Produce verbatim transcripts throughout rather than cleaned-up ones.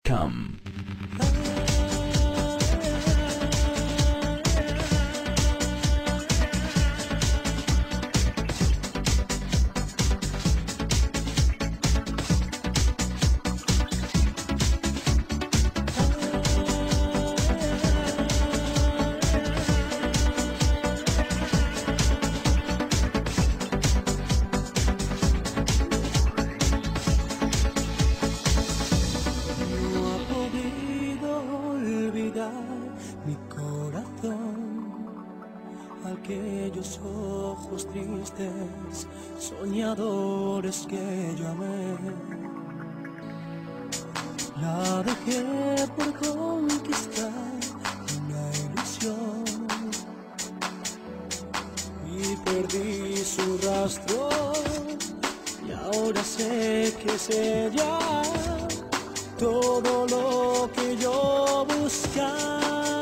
Come. Mi corazón, aquellos ojos tristes, soñadores que yo amé. La dejé por conquistar una ilusión y perdí su rastro, y ahora sé que es ella todo lo que yo buscaba,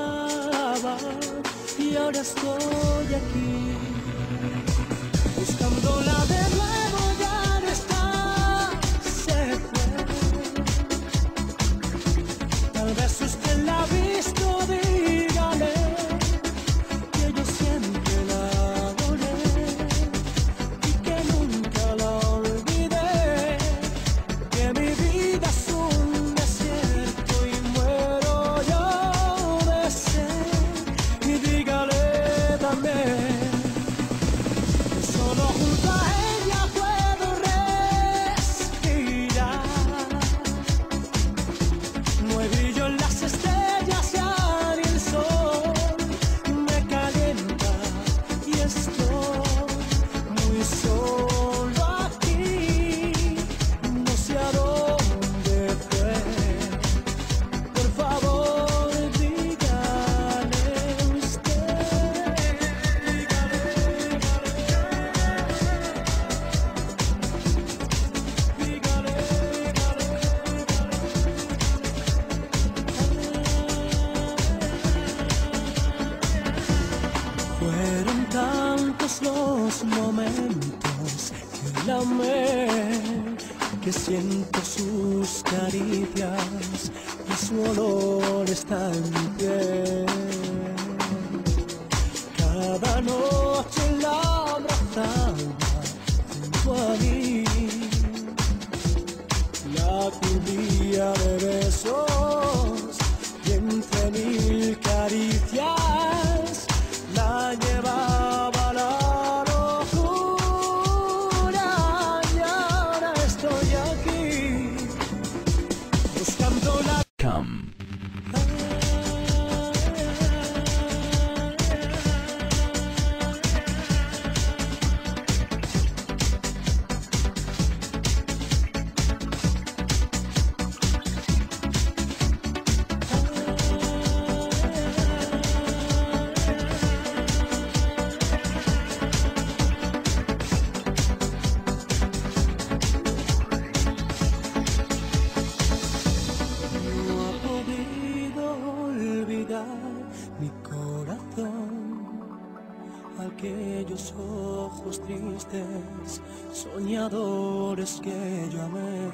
y ahora estoy aquí buscándola de nuevo. Ya no está, se fue. Tal vez usted la ha visto, dígale que yo siempre la adoré y que nunca la olvidé, que mi vida es un desierto y muero yo de sed. Y dígale también que solo junto a ella puedo respirar. No hay brillo en las estrellas, ya ni el sol me calienta y estoy muy solo aquí. No sé a dónde fue. Por favor, dígale usted. Dígale, dígale, fueron tantos los momentos que la amé, que siento sus caricias y su olor está en mi piel. Cada noche la abrazaba junto a mí, la cubría de besos y entre mil caricias la llevaba a la locura. Y ahora estoy aquí buscando la Come. mi corazón, aquellos ojos tristes, soñadores que yo amé.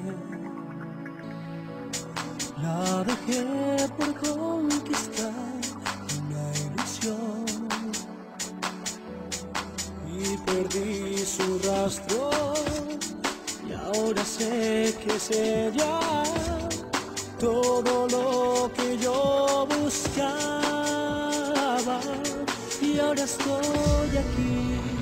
La dejé por conquistar una ilusión y perdí su rastro, y ahora sé que es ella todo lo que yo buscaba, y ahora estoy aquí